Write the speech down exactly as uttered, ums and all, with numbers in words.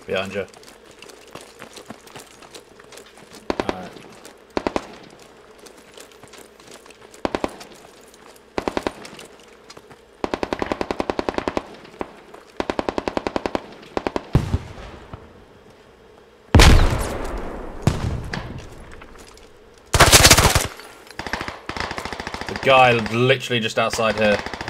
Behind you. Alright. The guy literally just outside here.